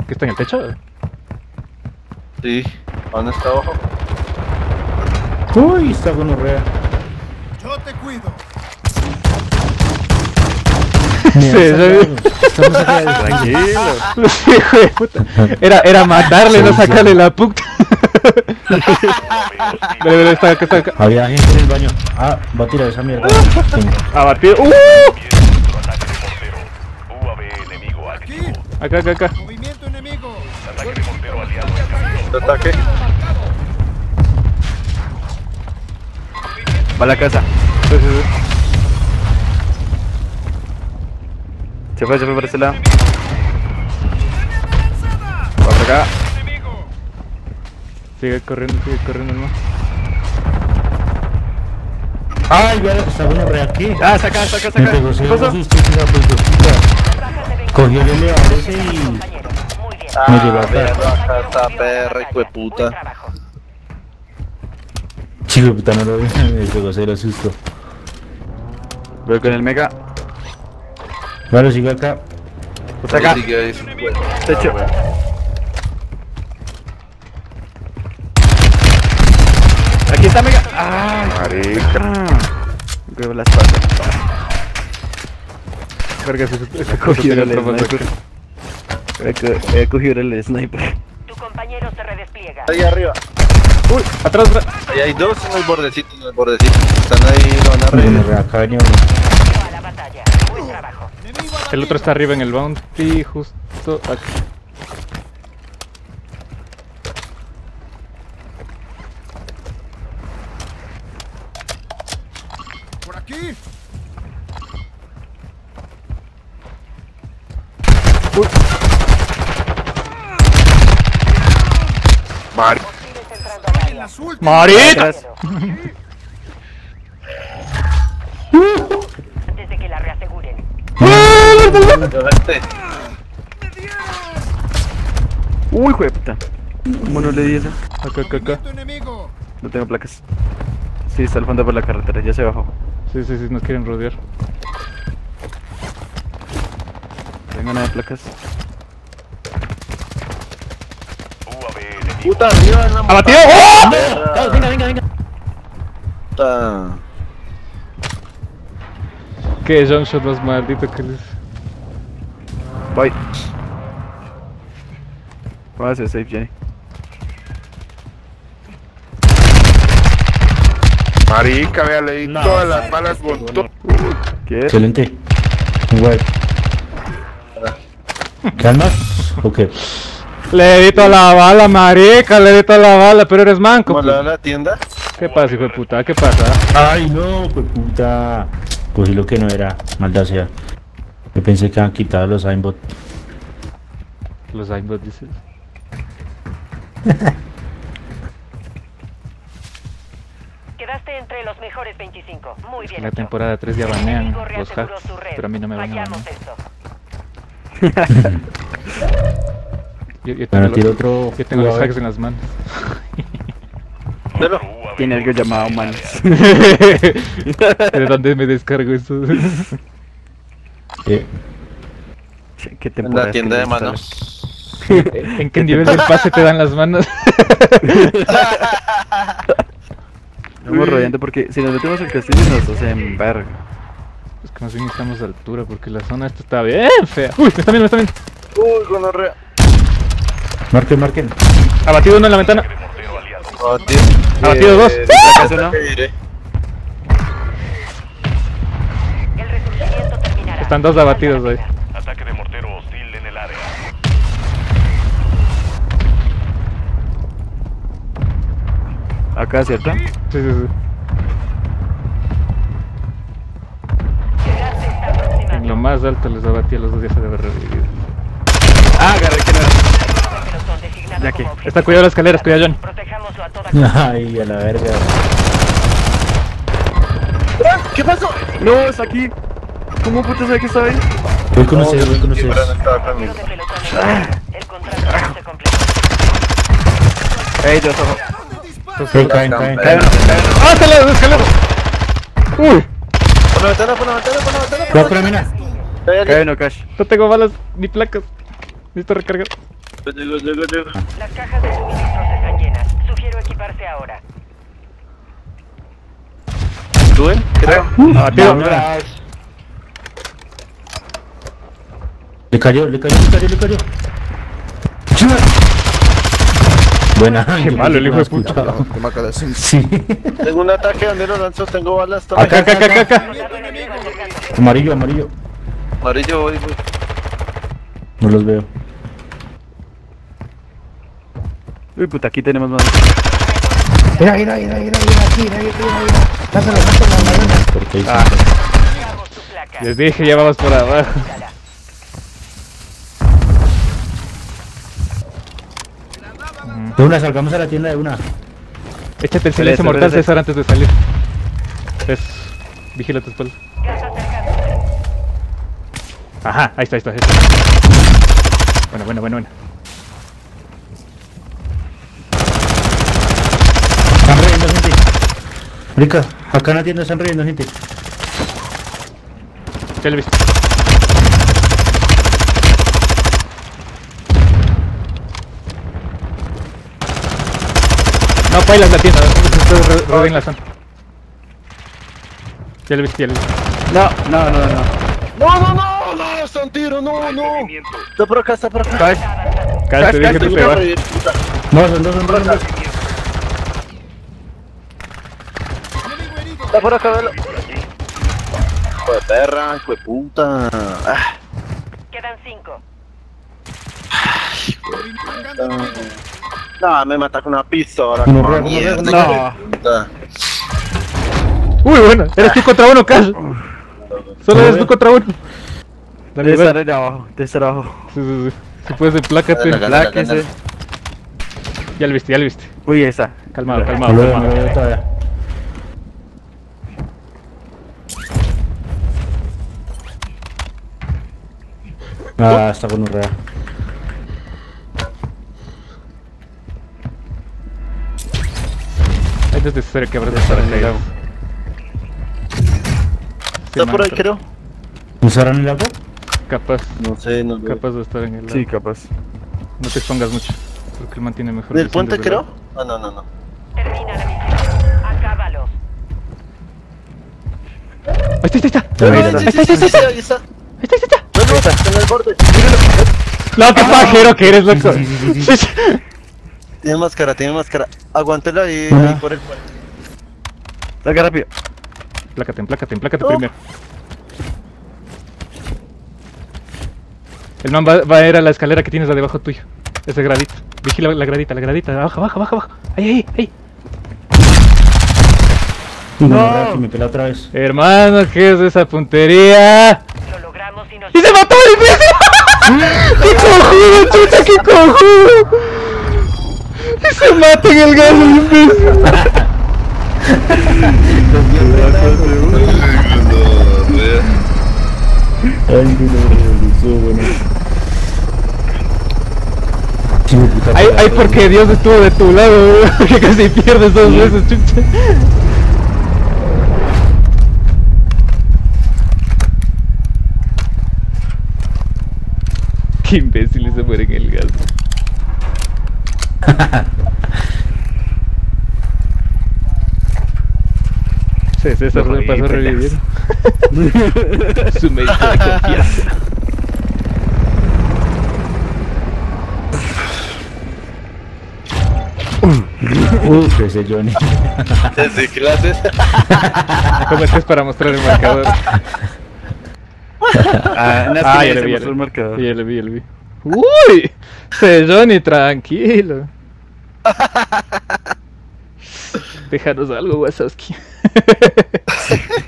¿Qué está en el techo? Sí, ¿dónde está abajo? Uy, está gonorrea. Yo te cuido. Estamos acá. Tranquilo. Sí, hijo de puta. Era matarle, no sacarle la puta. Dale, está acá. Había gente en el baño. Ah, va a tirar esa mierda. Abatido. Aquí. Acá. Movimiento enemigo. Ataque. Va a la casa. Sí. Se fue por ese lado. Va por acá. Sigue corriendo hermano. Ay, ya está gonorrea aquí. Ah, saca. Me pegó, ¿Qué se pasó? asustó, cogió el elevador ese y me llevó acá. Acá está perra, hijo de puta. Chico, puta, no lo vi, me pegó, se lo asustó. Veo con el mega. Bueno, sigo acá. Está acá. Sigue ahí, su puta. Techo. Aquí está mega. Ah, marica. Me pegó la espalda. Verga, se Cogió cogió el sniper. He cogido el sniper. Tu compañero se redespliega. Ahí arriba. Uy, atrás. Ahí hay dos en el bordecito, Están ahí, lo van a reír. Gonorrea, acá venía uno. A la batalla. Buen trabajo. Enemigo El otro está arriba en el bounty, justo aquí. por aquí. Hostiles entrando al En área. las últimas. ¡Marica! Atrás. Antes de que la reaseguren. Uy, hijo de puta. ¿Cómo no le di esa? Acá. Movimiento enemigo. No tengo placas. Sí, está al fondo por la carretera, ya se bajó. Sí, nos quieren rodear. Tengo nada de placas. Puta, arriba en la ¡Abatido! ¡Oh! perra. Venga. Puta. Qué jump shot más maldito que les. Voy. Voy a hacer safe, Jenny. Marica, vea, le di todas las balas con todo. ¿Qué? Excelente. Guay. ¿Quedan más? Ok. Le di toda la bala, marica, pero eres manco. ¿Cómo le Pues. da la tienda? ¿Qué pasa, hijo de puta? ¿Qué pasa? Ay, no, pues puta. Cogí lo que no era, maldad sea. Yo pensé que habían quitado los aimbot. Los aimbot dices. Quedaste entre los mejores 25. Muy bien. En la hecho. temporada 3 ya El banean enemigo los reaseguró hacks, su red. pero a mí no me van a Fallamos banear. esto. Yo Bueno, tengo, tiro otro. yo tengo los jugador. hacks en las manos. Delo. Tiene algo llamado manos. ¿De dónde me descargo eso? ¿Qué En temporada la es tienda que de me manos. ¿En qué nivel del pase te dan las manos? Estamos rodeando porque si nos metemos al castillo nos hacen verga. Es que más bien estamos a altura porque la zona esta está bien fea. Uy, me está viendo. Uy, gonorrea. Marquen. Abatido uno en la ventana. Abatido. Abatido dos. ¿Acaso no? El resurgimiento terminará. Están dos abatidos ahí. Ataque de mortero hostil en el área. Acá, ¿cierto? Sí. Llegaste, está aproximando. En lo más alto les abatí a los dos, ya se debe revivir. Ah, agarré que no era. Pelotón designado Ya que. como objetivo. Está cuidado las escaleras, cuidado Johnny. Protejámoslo a toda costa. Ay, a la verga. ¿Qué pasó? No, está aquí. ¿Cómo puta sabe que está ahí? Voy con ustedes. Número de pelotones. El contrato no se completó. Ey, dos ojos. Sí, caen. ¡Ah, está las escaleras! ¡Uy! Por la ventana. Cuidado con la mina. Cae no cash. No tengo balas ni placas. Necesito recargar. Llego. Las cajas de suministros están llenas. Sugiero equiparse ahora. ¿Suben? Creo. Tío. Le cayó. Buena. Qué malo el hijo de puta. Sí. Tengo un ataque donde lo lanzo, tengo balas. toma. Acá. Soldado enemigo acercándose. Amarillo. Amarillo, voy. No los veo. Uy, puta, aquí tenemos más. Mira. Porque ahí Marcamos tu placa. Les dije, ya vamos por abajo. Búscala. De una, salgamos a la tienda de una. Échate el silencio mortal, espérate. César, antes de salir. Vigila tu espalda. Gas acercándose. Ajá, ahí está. Bueno. Están riendo gente. Rica, acá en la tienda están riendo gente. Ya lo viste. No, bailas la tienda. Ustedes rodeen la zona. Ya lo viste. No. No, está un tiro, no. Está por acá. Caes. Casi te dije que te va. No, son dos. Enemigo herido. Está por acá, velo. Hijo de perra, hijo de puta. Quedan 5. No, me mata con una pistola. No, como no, mierda, no. hijo de puta. Uy, bueno, eres tú contra uno, Cash. Solo eres tú contra uno. Dale, Debe estar dale. allá abajo. Debe estar abajo. Sí. Si puedes, plácate. Gánala. Pláquese. Ya lo viste. Uy, esa. Calmado. No lo veo todavía. Ah, está con un real. Ahí no es necesario que abras para el lago. Está por ahí, creo. ¿Usarán el agua? Capaz No veo. de estar en el lago. Sí, capaz. No te expongas mucho. Porque él mantiene mejor. ¿Del visión puente, desde el creo? lago. No. Termina la misión. Acábalos. Ahí está. Ahí está. No, está en el borde. No, qué pajero que eres, loco. Tiene máscara. Aguántela ahí por el puente. Saca rápido. Plácate primero. El man va a ir a la escalera que tienes la debajo tuyo. Ese gradito. Vigila la gradita. Abajo. Ahí. No, que me pela otra vez. Hermano, ¿qué es esa puntería? Lo logramos y nos... ¡Y se mató el imbécil! ¡Qué cojudo, chuta, qué cojudo! ¡Y se mata en el gas el imbécil! Ay, estuvo bueno. Sí, puta Ay, madre. porque Dios estuvo de tu lado, que casi pierdes 2 veces, chucha. Qué imbécil se muere en el gas. Sí, César le pasó a revivir. Su médico de confianza. Ese Johnny. Desde clases. ¿Cómo es para mostrar el marcador? Ya ya le vi. el marcador. Ya le vi. ¡Uy! Johnny, tranquilo. Déjanos algo, Wazowski.